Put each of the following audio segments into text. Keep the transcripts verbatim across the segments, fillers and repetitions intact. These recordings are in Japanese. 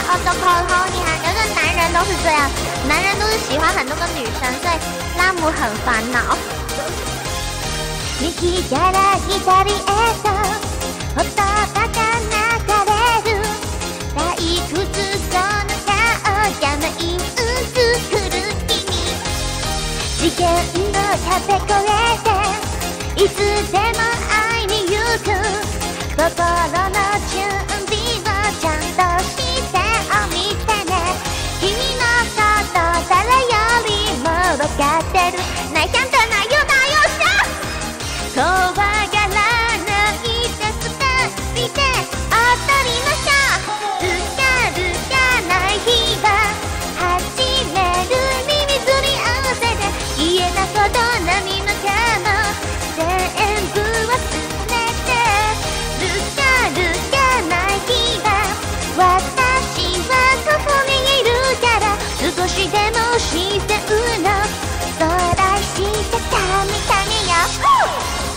男后你看，就是男人都是这样，男人都是喜欢很多个女生，所以拉姆很烦恼。右から左へとほとばか流れる退屈そうな顔が舞い移る君、次元の壁越えていつでも会いに行く、心の準備をちゃんとしてお見てね、君のこと誰よりも分かってる、ないちゃんとないよだよっしゃ、怖がらないでふたりで踊りましょう、うかるかない日は始めるに水に合わせて言えたこと何もかも全部忘れて、るかるかない日は私はここにいるから少しでも自然のトライしてたみたいよ。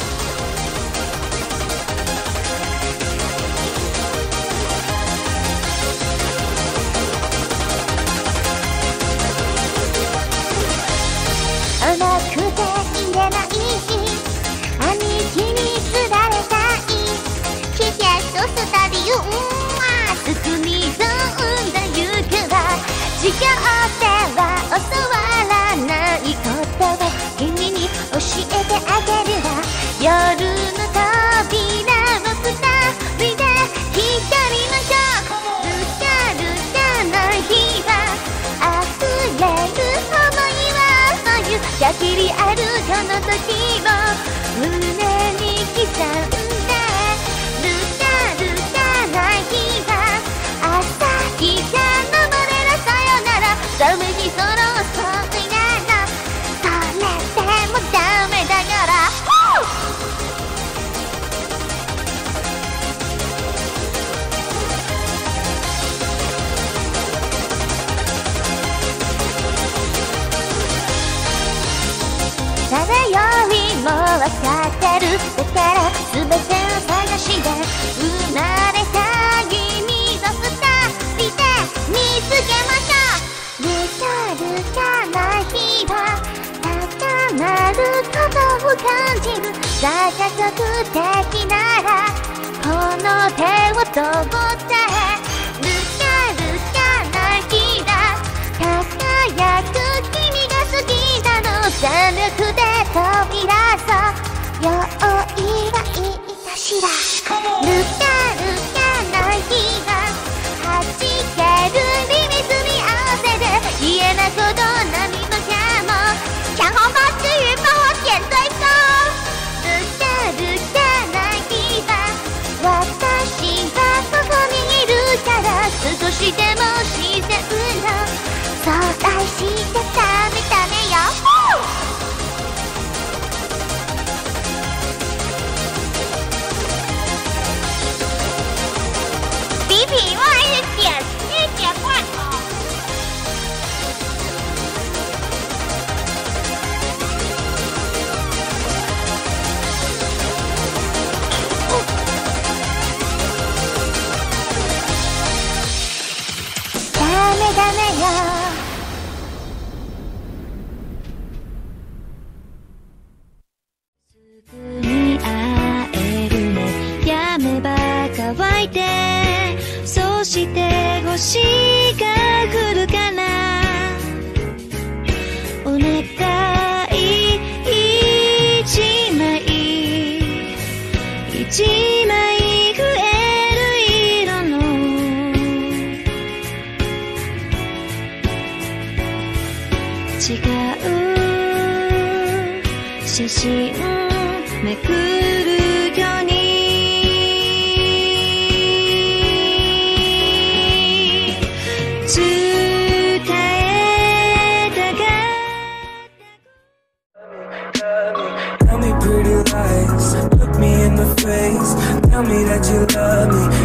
甘くて言えない兄貴にすられたいキャストスタディウンはすくみどんだ言うから授業では教わらないことを君に教えてあげるわ、夜の扉のふたりで光りましょう、るかるかない日は溢れる想いはそういう限りあるこの時を胸に刻んで、るかるかない日は朝日が昇れるさよなら、ダメにそろそうやな、それでもダメだから、誰よりも分かってる、だから全てを探して生まれた君と二人で見つけましょう、るかるかない日は高まることを感じる、科学的ならこの手を通ってるかるかない日は輝く君が好きなの、全力で飛び出そう用意はいいかしら、るかるかない日は弾けるリミスに合わせて言えなこと何もかも强红包之余帮我点对勾，るかるかない日は私はここにいるから少しでも自然の相談してたみたいよ。比比，我还是点一点罐头。ダメダメよ。すぐに会えるね。やめば乾いて。そして星が降るかな。お願い一枚一枚増える色の違う写真めくるように Tell me pretty lies, look me in the face. Tell me that you love me,